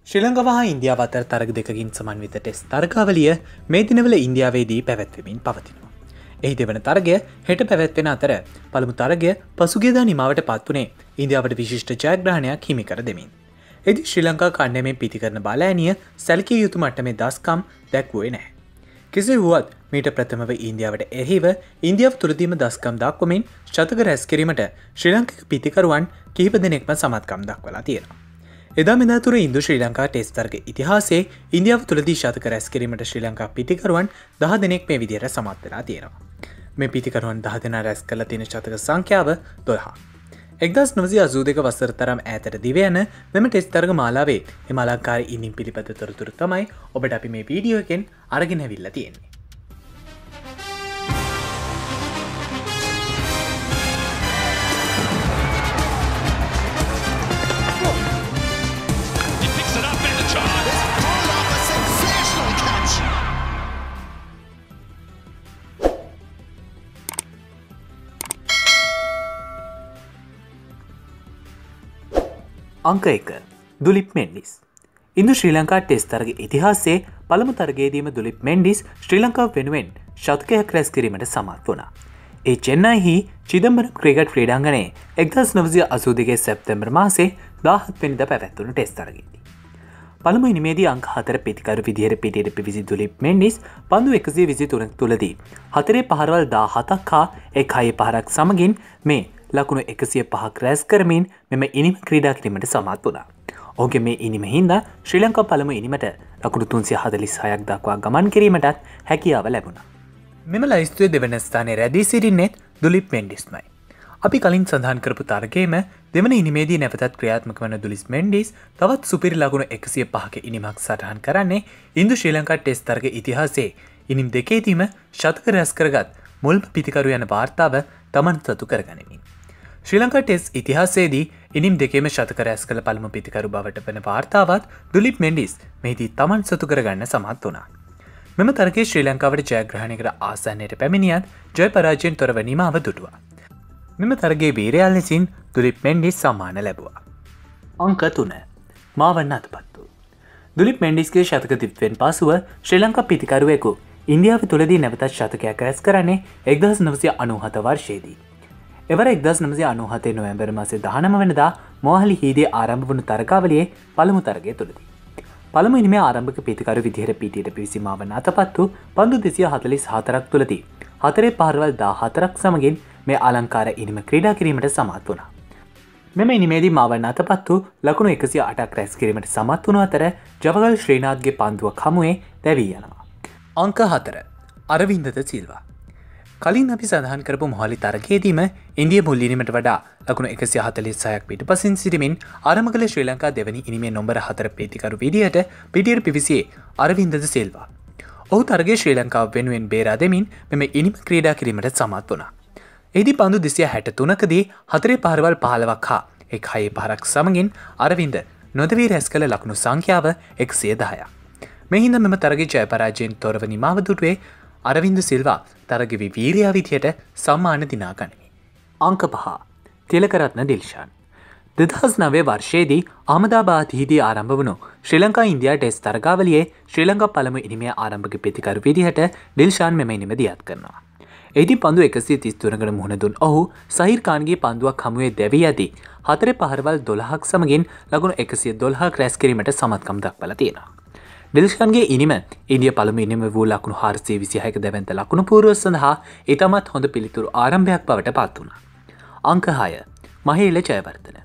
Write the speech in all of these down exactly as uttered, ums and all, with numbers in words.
ශ්‍රී ලංකාව හා ඉන්දියාව අතර තරග දෙකකින් සමන්විත ටෙස්ට් තරගාවලිය මේ දිනවල ඉන්දියාවේදී පැවැත්වෙමින් පවතිනවා. එහි දෙවන තරගය හෙට පැවැත්වෙන අතර පළමු තරගය පසුගියදා නිමාවට පත් වුණේ ඉන්දියාවට විශිෂ්ට ජයග්‍රහණයක් හිමි කර දෙමින්. එදි ශ්‍රී ලංකා කණ්ඩායමේ පිතිකරන බලෑනිය සැලකිය යුතු මට්ටමේ දස්කම් දැක්වුවේ නැහැ. කෙසේ වුවත් මීට ප්‍රථමව ඉන්දියාවට එරෙහිව ඉන්දියාව තුළදීම දස්කම් දක්වමින් ශතක රැස් කිරීමට ශ්‍රී ලංකික පිතිකරුවන් කිහිප දෙනෙක්ම සමත්කම් දක්වලා තියෙනවා. එදා මෙදා තුර ඉන්දු ශ්‍රී ලංකා ටෙස්ට් තරග ඉතිහාසයේ ඉන්දියාව තුළදී ශතක රැස් කිරීමට ශ්‍රී ලංකා පිතිකරුවන් දහ දෙනෙක් මේ විදිහට සමත් වෙලා තියෙනවා. මේ පිතිකරුවන් දහ දෙනා රැස් කරලා තියෙන ශතක සංඛ්‍යාව දොළහ. එක්දහස් නවසිය අසූ දෙක වසර තරම් ඈතට දිව යන මෙම ටෙස්ට් තරග මාලාවේ එම අලංකාරී ඉනිම් පිළිපද තොරතුරු තමයි ඔබට අපි මේ වීඩියෝ එකෙන් අරගෙන ඇවිල්ලා තියෙන්නේ. අංක එක දුලිප් මෙන්ඩිස්. ඉන්දු ශ්‍රී ලංකා ටෙස්ට් තරග ඉතිහාසයේ පළමු තරගයේදීම දුලිප් මෙන්ඩිස් ශ්‍රී ලංකාව වෙනුවෙන් ශතකයක් රැස් කිරීමට සමත් වුණා. ඒ චෙන්නයිහි චිදම්බරම් ක්‍රිකට් ක්‍රීඩාංගණයේ එක්දහස් නවසිය අසූ දෙක සැප්තැම්බර් මාසයේ දාහත් වෙනිදා පැවැත්වුණු ටෙස්ට් තරගයේදී පළමු ඉනිමේදී අංක හතර පිතිකරු විදිහට පිටියට පිවිසි දුලිප් මෙන්ඩිස් පන්දු එකසිය විසි තුනක් තුලදී හතරේ පහරවල් දාහතක් හා එක් හයේ පහරක් සමගින් මේ ලකුණු එකසිය පහක් රැස් කරමින් මෙම ඉනිම ක්‍රීඩා කිරීමට සමත් වුණා. ඔහුගේ මේ ඉනිම හින්දා ශ්‍රී ලංකා පළමු ඉනිමට ලකුණු තුන්සිය හතළිස් හයක් දක්වා ගමන් කිරීමටත් හැකියාව ලැබුණා. මෙම ලයිස්තුවේ දෙවන ස්ථානයේ රැඳී සිටින්නේ දුලිප් මෙන්ඩිස්මයි. අපි කලින් සඳහන් කරපු තරගයේම දෙවන ඉනිමේදී නැවතත් ක්‍රියාත්මක වන දුලිප් මෙන්ඩිස් තවත් සුපිරි ලකුණු එකසිය පහක ඉනිමක් සටහන් කරන්නේ ඉන්දු ශ්‍රී ලංකා ටෙස්ට් තරග ඉතිහාසයේ ඉනිම් දෙකේදීම ශතක රැස් කරගත් මුල්ම පිතිකරු යන වාර්තාව තමන් සතු කරගනිමින්. ශ්‍රී ලංකා ටෙස්ට් ඉතිහාසයේදී ඉනිම් දෙකේම ශතක රැස් කළ පළමු පිතිකරු බවට වන වාර්තාවත් දුලිප් මෙන්ඩිස් මෙහිදී තමන් සතු කරගන්න සමත් වුණා. මෙම තරගයේ ශ්‍රී ලංකාවට ජයග්‍රහණයකට ආසන්නයට පැමිණියත් ජය පරාජයෙන් තොරව නිමාව දුටුවා. මෙම තරගයේ වීරයා ලෙසින් දුලිප් මෙන්ඩිස් සම්මාන ලැබුවා. අංක තුන මාවන්න අතපත්තු. දුලිප් මෙන්ඩිස්ගේ ශතක තිබෙන් පසුව ශ්‍රී ලංකා පිතිකරුවෙකු ඉන්දියාව තුළදී නැවතත් ශතකයක් රැස් කරන්නේ එක්දහස් නවසිය අනූහත වර්ෂයේදී. එවර එක්දහස් නවසිය අනූහතේ නොවැම්බර් මාසයේ දහනව වෙනිදා මොහලි හීදේ ආරම්භ වුණු තරගාවලියේ පළමු තරගය තුළදී පළමු ඉනිමේ ආරම්භක පිතිකරු විදිහට පිටියට පිවිසි මාවන්න අතපත්තු පන්දු දෙසිය හතළිස් හතරක් තුළදී හතරේ පහරවල් දාහතරක් සමගින් මේ අලංකාර ඉනිම ක්‍රීඩා කිරීමට සමත් වුණා. මෙම ඉනිමේදී මාවන්න අතපත්තු ලකුණු එකසිය අටක් රැස් කිරීමට සමත් වුණු අතර ජවගල් ශ්‍රීනාත්ගේ පන්දුවක් හමුවේ දැවී යනවා. අංක හතර අරවින්දද සිල්වා. කලින් අපි සඳහන් කරපු මොහලි තරගයේදීම ඉන්දිය මුල් ඉනිමට වඩා ලකුණු එකසිය හතළිස් හයක් පිටුපසින් සිටමින් ආරම්භ කළ ශ්‍රී ලංකා දෙවැනි ඉනිමේ නොම්බර හතර පිතිකරු විදියට පිටියට පිවිසියේ අරවින්දද සිල්වා. ඔහු තරගයේ ශ්‍රී ලංකාව වෙනුවෙන් බේරා දෙමින් මෙම ඉනිම ක්‍රීඩා කිරීමට සමත් වුණා. එහිදී පන්දු දෙසිය හැට තුනකදී හතරේ පහරවල් පහළොවක් හා එක් හයේ පහරක් සමගින් අරවින්ද නොදවී රැස් කළ ලකුණු සංඛ්‍යාව එකසිය දහයක්. මේ හින්දා මෙම තරගයේ ජය පරාජයෙන් තොරව නිමාව දුටුවේ අරවින්ද සිල්වා තරගවි වීරයා විදියට සම්මාන දිනා ගනිමි. අංක පහ තිලකරත්න දිල්ෂාන්. දෙදහස් නවය වර්ෂයේදී අහමදාබාදයේදී ආරම්භ වුණු ශ්‍රී ලංකා ඉන්දියා ටෙස්ට් තරගාවලියේ ශ්‍රී ලංකා පළමු ඉනිමේ ආරම්භක පිතිකරු විදිහට දිල්ෂාන් මෙම ඉනිම දියත් කරනවා. එහිදී පන්දු එකසිය තිස් තුනකට මුහුණ දුන් ඔහු සහිර් ඛාන්ගේ පන්දුවක් හමුවේ දැවී යදී හතරේ පහරවල් දොළහක් සමගින් ලකුණු එකසිය දොළහක් රැස් කිරීමට සමත්කම් දක්වලා තියෙනවා. දිල්ෂාන්ගේ ඉනිම ඉන්දිය පළමු ඉනිම වූ ලකුණු හාරසිය විසිහයක දැවැන්ත ලකුණු පුවරුව සඳහා ඉතාමත් හොඳ පිළිතුරු ආරම්භයක් බවට පත් වුණා. අංක හය මහේල ජයවර්ධන.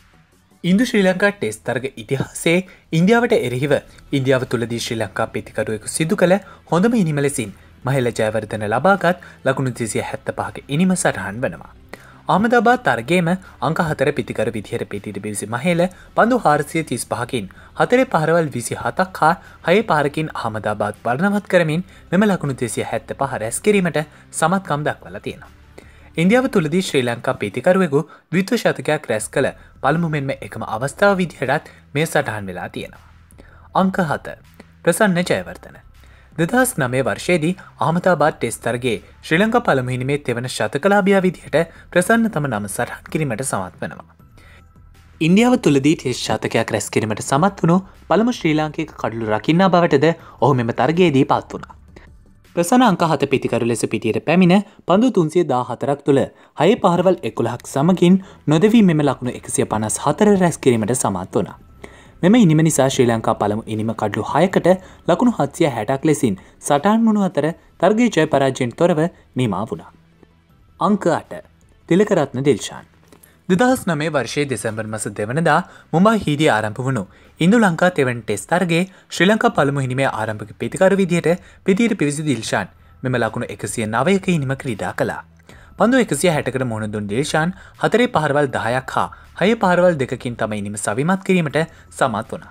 ඉන්දු ශ්‍රී ලංකා ටෙස්ට් තරග ඉතිහාසයේ ඉන්දියාවට එරෙහිව ඉන්දියාව තුළදී ශ්‍රී ලංකා පිතිකරුවෙකු සිදු කළ හොඳම ඉනිම ලෙසින් මහේල ජයවර්ධන ලබාගත් ලකුණු දෙසිය හැත්තෑ පහක ඉනිම සටහන් වනවා. අහමදාබාද් තරගයේම අංක හතර පිතිකර විදිහට පිටියට පිවිසි මහේල පන්දු හාරසිය තිස් පහකින් හතරේ පහරවල් විසි හතක් හා හයේ පහරකින් අහමදාබාද් වර්ණවත් කරමින් මෙම ලකුණු දෙසිය හැත්තෑ පහ රැස් කිරීමට සමත්කම් දක්වලා තියෙනවා. ඉන්දියාව තුළදී ශ්‍රී ලංකා පිතිකරුවෙකු ද්විත්ව ශතකයක් රැස් කළ පළමු මෙන්ම එකම අවස්ථාව විදිහටත් මේ සටහන් වෙලා තියෙනවා. අංක හත ප්‍රසන්න ජයවර්ධන. දෙදහස් නවය වර්ෂයේදී අහමදාබාද් ටෙස්ට් තරගයේ ශ්‍රී ලංකා පළමු ඉනිමේ තෙවන ශතකලාභියා විදිහට ප්‍රසන්න තම නම සටහන් කිරීමට සමත් වෙනවා. ඉන්දියාව තුළදී ටෙස්ට් ශතකයක් රැස් කිරීමට සමත් වුණු පළමු ශ්‍රී ලාංකික කඩළු රකින්නා බවටද ඔහු මෙම තරගයේදී පත් වුණා. ප්‍රසන්න අංක හත පිතිකරු ලෙස පිටියට පැමිණ පන්දු තුන්සිය දාහතරක් තුළ හය පහරවල් එකොළහක් සමගින් නොදවී මෙම ලකුණු එකසිය පනස් හතර රැස් කිරීමට සමත් වුණා. මෙම ඉනිම නිසා ශ්‍රී ලංකා පළමු ඉනිම කඩළු හයකට ලකුණු හත්සිය හැටක් ලෙසින් සටහන් වුණු අතර තරගයේ ජය පරාජයෙන් තොරව නිමා වුණා. අංක අට තිලකරත්න දිල්ෂාන් දෙදහස් නවය වර්ෂයේ දෙසැම්බර් මාස දෙවනදා මුම්බයි හිදී ආරම්භ වුණු ඉන්දු ලංකා තෙවන ටෙස්ට් තරගයේ ශ්‍රී ලංකා පළමු හිනිමේ ආරම්භක පිතිකරු විදියට පිටියට පිවිසි දිල්ෂාන් මෙම ලකුණු එකසිය නවයක හිනිම ක්‍රීඩා කළා. පන්දු එකසිය හැටකට මුහුණ දුන් දිල්ෂාන් හතරේ පහරවල් දහයක් හා හය පහරවල් දෙකකින් තම ඉනිම සවිමත් කිරීමට සමත් වුණා.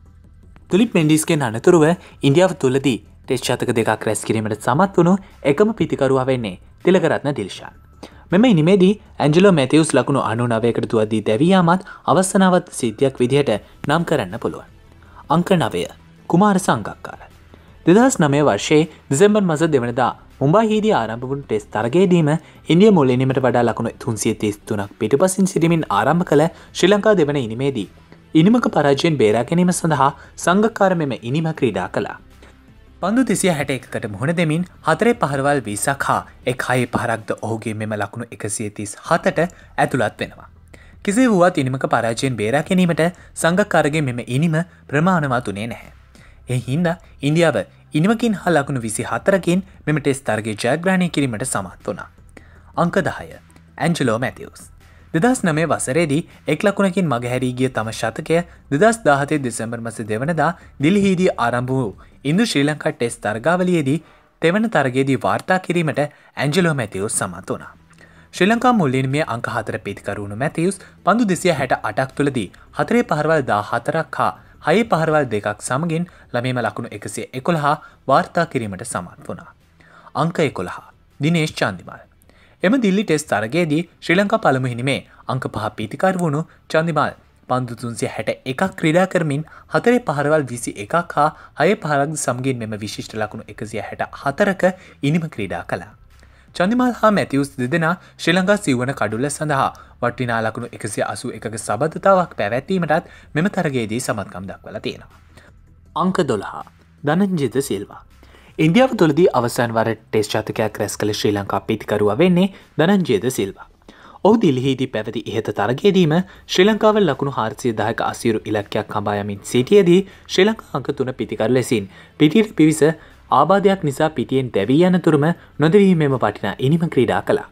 දුලිප් මෙන්ඩිස්ගෙන් අනතුරුව ඉන්දියාව තුළදී ටෙස්ට් ශතක දෙකක් රැස් කිරීමට සමත් වුණු එකම පිතිකරුවා වෙන්නේ තිලකරත්න දිල්ෂාන්. මෙම ඉනිමේදී ඇන්ජලෝ මැතිවස් ලකුණු අනු නවයකට තුවදී දැවයාමත් අවස්සනාවත් සිද්ධියක් විදිහට නම් කරන්න පුළුවන්. අංක නවය කුමාර සංගක්කාර දෙදහස් නවය වර්ෂයේ දෙසැම්බර් මාස දෙවනදා මුම්බයි හිදී ආරම්භ වුණු ටෙස්ට් තරගයේදීම ඉන්දිය මුල් ඉනිමට වඩා ලකුණු තුන්සිය තිස් තුනක් පිටුපසින් සිටමින් ආරම්භ කළ ශ්‍රී ලංකා දෙවන ඉනිමේදී ඉනිමක පරාජයෙන් බේරා ගැනීම සඳහා සංගක්කාර මෙම ඉනිම ක්‍රීඩා කළා. පන්දු තිසිය හැට එකකට මුහුණ දෙමින් හතරේ පහරවල් විසක් හා එක් හයේ පහරක්ද ඔහුගේ මෙම ලකුණු එකසිය තිස් හතට ඇතුළත් වෙනවා. කිසි වුවත් ඉනිමක පරාජයෙන් බේරා ගැනීමට සංගක්කාරගේ මෙම ඉනිම ප්‍රමාණවත් වුණේ නැහැ. ඒ හින්දා ඉන්දියාව ඉනිමකින් හා ලකුණු විසි හතරකින් මෙම ටෙස්ට් තරගයේ ජයග්‍රහණය කිරීමට සමත් වුණා. අංක දහය ඇන්ජලෝ මැතිවස් දෙදහස් නවය වසරේදී එක් ලකුණකින් මගහැරී ගිය තම ශතකය දෙදහස් දාහතේ දෙසැම්බර් මාස දෙවනදා දිල්ලිහිදී ආරම්භ වූ ඉන්දු ශ්‍රී ලංකා ටෙස්ට් තරගාවලියේදී තෙවන තරගයේදී වාර්තා කිරීමට ඇන්ජලෝ මැතිවස් සමත් වුණා. ශ්‍රී ලංකා මුල් ඉනිමේ අංක හතර පිතිකරු වුණු මැතිවස් පන්දු දෙසිය හැට අටක් තුළදී හතරේ පහරවල් දාහතරක් හා හයේ පහරවල් දෙකක් සමගින් ළමේම ලකුණු එකසිය එකොළහ වාර්තා කිරීමට සමත් වුණා. අංක එකොළහ දිනේෂ් චන්දිමාල් එම දිල්ලි ටෙස්ට් තරගයේදී ශ්‍රී ලංකා පළමු හිනිමේ අංක පහ පිතිකරු වුණු චන්දිමාල් පන්දු තුන්සිය හැට එකක් ක්‍රීඩා කරමින් හතරේ පහරවල් විසි එකක් හා හය පහරක් සමගින් මෙම විශිෂ්ට ලකුණු එකසිය හැට හතරක ඉනිම ක්‍රීඩා කළා. චන්දිමාල් හා මැතිවස් දෙදෙනා ශ්‍රී ලංකා සිව්වන කඩුල්ල සඳහා වටිනා ලකුණු එකසිය අසූ එකක සබඳතාවක් පැවැත්වීමටත් මෙම තරගයේදී සමත්කම් දක්වලා තියෙනවා. අංක දොළහ ධනංජිත සිල්වා ඉන්දියාව තුළදී අවසන් වර ටෙස්ට් ශතකයක් රැස් කළ ශ්‍රී ලංකා පිතිකරුවා වෙන්නේ ධනංජිත සිල්වා. ඔහු දිල්ලිහිදී පැවති ඉහත තරගයේදීම ශ්‍රී ලංකාව ලකුණු හාරසිය දහයක අසීරු ඉලක්කයක් හඹා යමින් සිටියේදී ශ්‍රී ලංකා අංක තුන පිතිකරු ලෙසින් පිටියට පිවිස ආබාධයක් නිසා පිටියෙන් දැවී යනතුරුම නොදවී මෙම වටිනා ඉනිම ක්‍රීඩා කළා.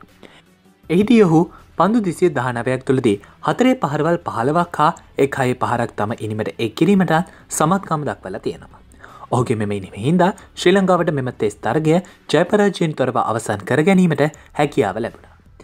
එහිදී ඔහු පන්දු දෙසිය දහනවයක් තුළදී හතරේ පහරවල් පහළවක් හා එක් හයේ පහරක් තම ඉනිමට එක් කිරීමටත් සමත්කම් දක්වලා තියෙනවා. ඔහුගේ මෙම ඉනිම හින්දා ශ්‍රී ලංකාවට මෙම ටෙස්ට් තරගය ජය පරාජයෙන් තොරව අවසන් කර ගැනීමට හැකියාව ලැබුණා.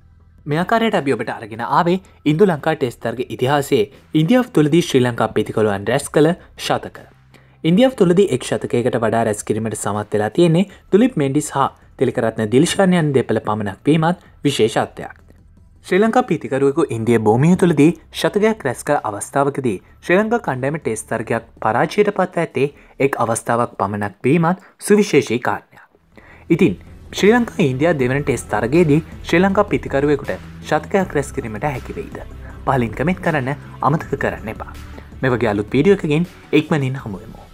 මේ ආකාරයට අපි ඔබට අරගෙන ආවේ ඉන්දු ලංකා ටෙස්ට් තරග ඉතිහාසයේ ඉන්දියාව තුළදී ශ්‍රී ලංකා පිතිකරුවන් රැස් කළ ශතක. ඉන්දියාව තුළදී එක් ශතකයකට වඩා රැස් කිරීමට සමත් වෙලා තියෙන්නේ දුලිප් මෙන්ඩිස් හා තිලකරත්න දිල්ෂාන් යන දෙපළ පමණක් වීමත් විශේෂත්වයක්. ශ්‍රී ලංකා පිතිකරුවෙකු ඉන්දිය භූමිය තුළදී ශතකයක් රැස් කළ අවස්ථාවකදී ශ්‍රී ලංකා කණ්ඩායම ටෙස්ට් තරගයක් පරාජයට පත් ඇත්තේ එක් අවස්ථාවක් පමණක් වීමත් සුවිශේෂී කාරණයක්. ඉතින් ශ්‍රී ලංකා ඉන්දියා දෙවන ටෙස්ට් තරගයේදී ශ්‍රී ලංකා පිතිකරුවෙකුට ශතකයක් රැස් කිරීමට හැකි වෙයිද? පහලින් කමෙන්ට් කරන්න අමතක කරන්න එපා. මේ වගේ අලුත් වීඩියෝ එකකින් ඉක්මනින් හමු වෙමු.